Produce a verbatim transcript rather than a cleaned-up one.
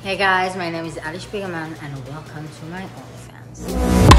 Hey guys, my name is Spiegelman and welcome to my OnlyFans.